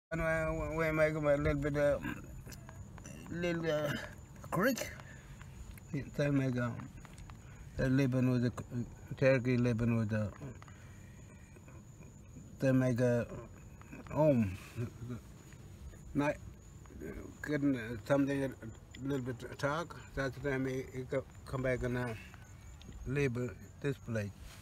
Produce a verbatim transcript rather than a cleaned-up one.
And when we make a little bit of little uh, creek, they make a they living with the turkey living with the they make a home. Not getting something a little bit talk. That's the time he, he come back and uh, live this place.